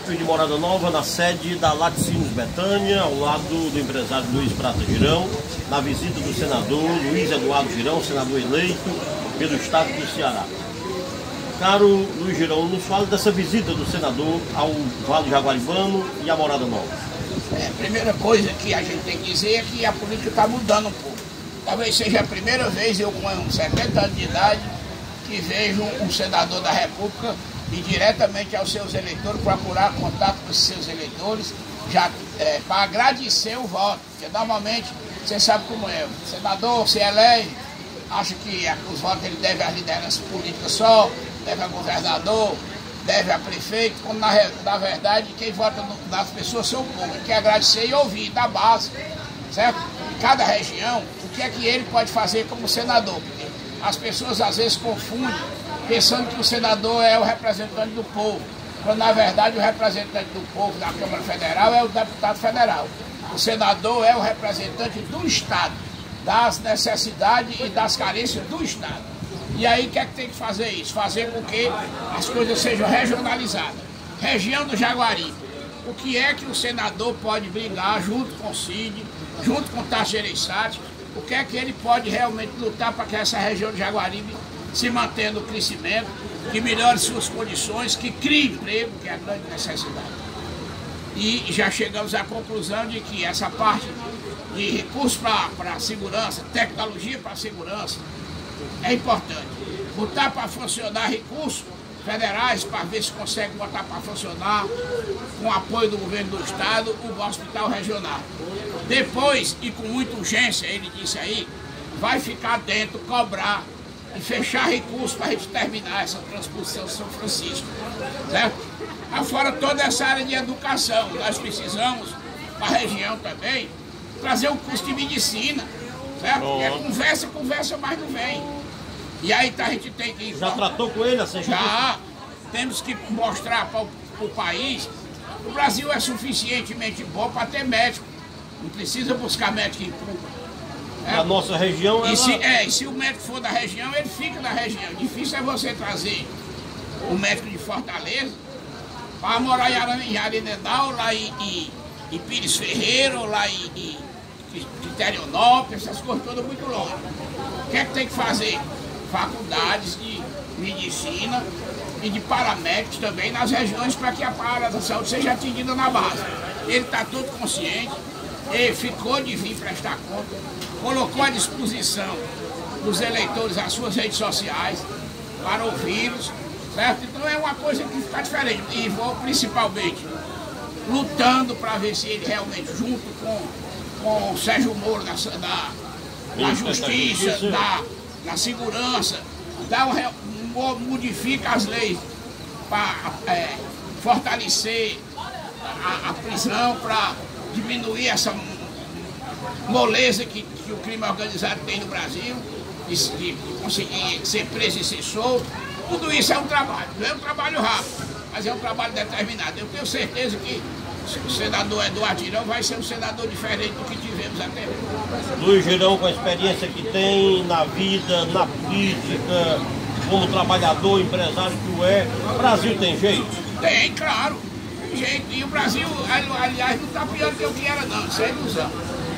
município de Morada Nova, na sede da Laticínios Betânia, ao lado do empresário Luiz Prata Girão, na visita do senador Luiz Eduardo Girão, senador eleito pelo estado do Ceará. Caro Luiz Girão, nos fala dessa visita do senador ao Vale Jaguaribano e à Morada Nova. A primeira coisa que a gente tem que dizer é que a política está mudando um pouco. Talvez seja a primeira vez, eu com 70 anos de idade, que vejo um senador da República e diretamente aos seus eleitores, procurar contato com os seus eleitores, já para agradecer o voto, porque normalmente, você sabe como é, o senador se elege, acha que os votos ele deve às lideranças políticas só, deve a governador, deve a prefeito, quando na verdade quem vota nas pessoas são o povo, ele quer agradecer e ouvir da base, certo? Em cada região, o que é que ele pode fazer como senador, porque as pessoas às vezes confundem, pensando que o senador é o representante do povo, quando na verdade o representante do povo da Câmara Federal é o deputado federal. O senador é o representante do Estado, das necessidades e das carências do Estado. E aí o que é que tem que fazer isso? Fazer com que as coisas sejam regionalizadas. Região do Jaguaribe. O que é que o senador pode brigar junto com o Cid, junto com o Tasso Gereissati, o que é que ele pode realmente lutar para que essa região do Jaguaribe se mantenha no crescimento, que melhore suas condições, que crie emprego, que é a grande necessidade. E já chegamos à conclusão de que essa parte de recursos para a segurança, tecnologia para a segurança, é importante. Botar para funcionar recursos federais para ver se consegue botar para funcionar com o apoio do governo do estado o hospital regional. Depois, e com muita urgência, ele disse aí, vai ficar dentro, cobrar e fechar recursos para a gente terminar essa transposição São Francisco, certo? Afora toda essa área de educação, nós precisamos, para a região também, trazer o curso de medicina, certo? Porque conversa, mas não vem. E aí a gente tem que... Já tratou com ele essa instituição? Já. Temos que mostrar para o país que o Brasil é suficientemente bom para ter médico. Não precisa buscar médico em Cuba. A nossa região... E se o médico for da região, ele fica na região. Difícil é você trazer o médico de Fortaleza para morar em Arenedal, lá em Pires Ferreira, ou lá em Quiterianópolis, essas coisas todas muito longe. O que é que tem que fazer? Faculdades de medicina e de paramédicos também nas regiões para que a área da saúde seja atendida na base. Ele está todo consciente, ele ficou de vir prestar conta, colocou à disposição dos eleitores as suas redes sociais para ouvi-los, certo? Então é uma coisa que fica diferente. E vou principalmente lutando para ver se ele realmente, junto com o Sérgio Moro da Justiça, da Segurança, modifica as leis para fortalecer a prisão, para diminuir essa moleza que o crime organizado tem no Brasil, de conseguir ser preso e ser solto. Tudo isso é um trabalho, não é um trabalho rápido, mas é um trabalho determinado. Eu tenho certeza que o senador Eduardo Girão vai ser um senador diferente do que tivemos até hoje. Luiz Girão, com a experiência que tem na vida, na política, como trabalhador, empresário que o é, o Brasil tem jeito? Tem, claro, tem jeito. E o Brasil, aliás, não está pior do que o que era não, isso é ilusão.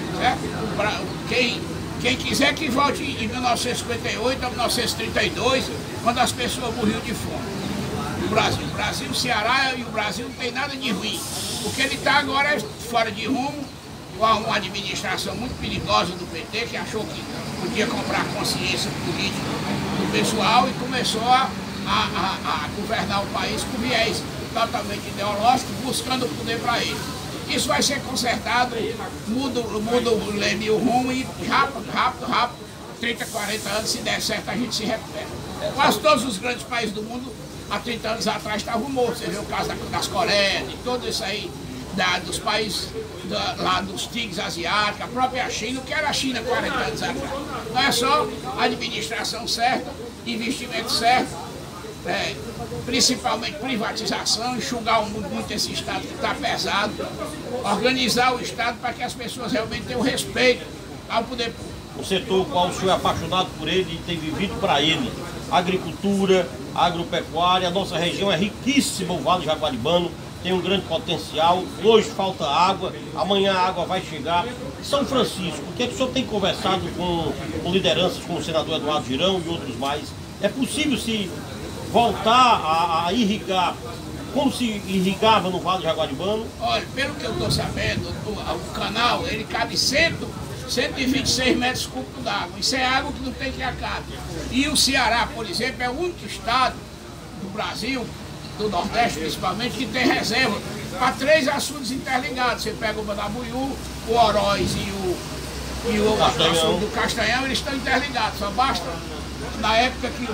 Certo? Quem quiser que volte em 1958 a 1932, quando as pessoas morriam de fome. O Brasil, o Ceará e o Brasil não tem nada de ruim. O que ele está agora é fora de rumo, com uma administração muito perigosa do PT, que achou que podia comprar consciência política do pessoal e começou a governar o país com viés totalmente ideológico, buscando o poder para ele. Isso vai ser consertado, muda o leme e o rumo e rápido, 30, 40 anos, se der certo, a gente se recupera. Quase todos os grandes países do mundo, há 30 anos atrás, estavam mortos. Você vê o caso das Coreias, de tudo isso aí, dos países lá dos tigres asiáticos, a própria China, o que era a China 40 anos atrás. Não é só a administração certa, investimento certo, principalmente privatização, enxugar muito esse Estado que está pesado, organizar o Estado para que as pessoas realmente tenham respeito ao poder público. O setor qual o senhor é apaixonado por ele e tem vivido para ele, agricultura, agropecuária, a nossa região é riquíssima, o Vale Jaguaribano, tem um grande potencial. Hoje falta água, amanhã a água vai chegar. São Francisco, o que é que o senhor tem conversado com lideranças como o senador Eduardo Girão e outros mais? É possível se voltar a irrigar como se irrigava no Vale do Jaguaribano? Olha, pelo que eu estou sabendo, o canal ele cabe 126 metros cúbicos d'água. Isso é água que não tem que acabar. E o Ceará, por exemplo, é o único estado do Brasil, do Nordeste principalmente, que tem reserva para 3 açudes interligados. Você pega o Manabuiú, o Oroz e o açude do Castanhão, eles estão interligados. Só basta, na época que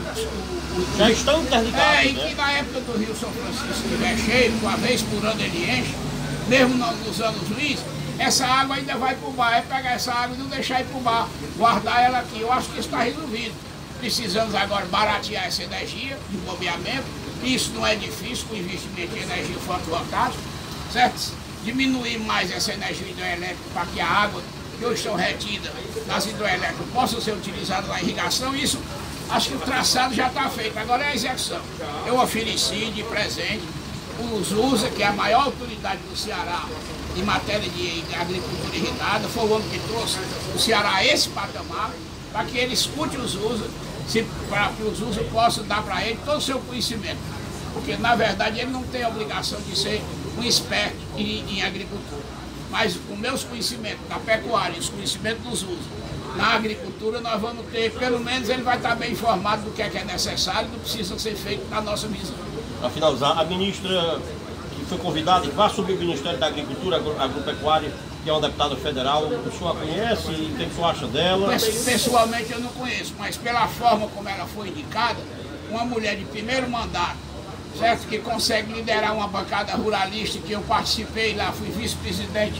já estão interligados, e que na época do Rio São Francisco estiver cheio, uma vez por ano ele enche, mesmo nos anos ruins, essa água ainda vai para o mar. É pegar essa água e não deixar ir para o mar, guardar ela aqui. Eu acho que isso está resolvido. Precisamos agora baratear essa energia de bombeamento. Isso não é difícil com investimento em energia fotovoltaica, certo? Diminuir mais essa energia hidroelétrica para que a água que hoje estão retida nas hidroelétricas possa ser utilizada na irrigação. Isso, acho que o traçado já está feito, agora é a execução. Eu ofereci de presente o ZUSA, que é a maior autoridade do Ceará em matéria de agricultura irrigada. Foi o homem que trouxe o Ceará a esse patamar, para que ele escute o ZUSA, para que o ZUSA possa dar para ele todo o seu conhecimento. Porque, na verdade, ele não tem a obrigação de ser um experto em agricultura. Mas com meus conhecimentos da pecuária e os conhecimentos do ZUSA na agricultura, nós vamos ter, pelo menos ele vai estar bem informado do que é necessário e do que precisa ser feito na nossa visão. Para finalizar, a ministra que foi convidada e que vai assumir o Ministério da Agricultura e Agropecuária, que é uma deputada federal, o senhor a conhece? E o que o senhor acha dela? Pessoalmente eu não conheço, mas pela forma como ela foi indicada, uma mulher de primeiro mandato, certo? Que consegue liderar uma bancada ruralista, que eu participei lá, fui vice-presidente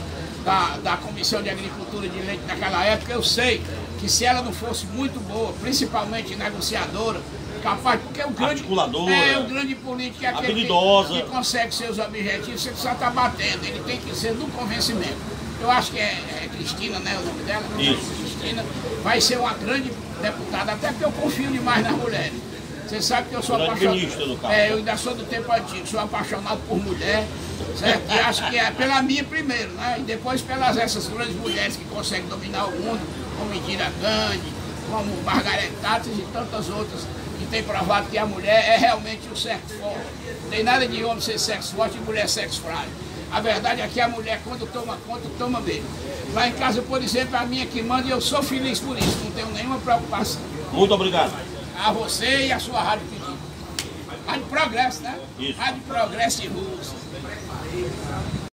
da Comissão de Agricultura de Leite naquela época. Eu sei que se ela não fosse muito boa, principalmente negociadora, capaz, porque o grande articuladora, o grande político é aquele que consegue seus objetivos, você precisa estar batendo, ele tem que ser no convencimento. Eu acho que é Cristina, né, o nome dela? Isso. Cristina vai ser uma grande deputada, até porque eu confio demais nas mulheres. Você sabe que eu sou apaixonado. Eu ainda sou do tempo antigo, sou apaixonado por mulher, certo? E acho que é pela minha primeiro, né? E depois pelas essas grandes mulheres que conseguem dominar o mundo, como Indira Gandhi, como Margaret Thatcher e tantas outras, que tem provado que a mulher é realmente o sexo forte. Não tem nada de homem ser sexo forte e mulher sexo frágil. A verdade é que a mulher, quando toma conta, toma mesmo. Lá em casa, por exemplo, é a minha que manda e eu sou feliz por isso, não tenho nenhuma preocupação. Muito obrigado. A você e a sua Rádio Pedido. Rádio Progresso, né? Isso. Rádio Progresso de Rússia.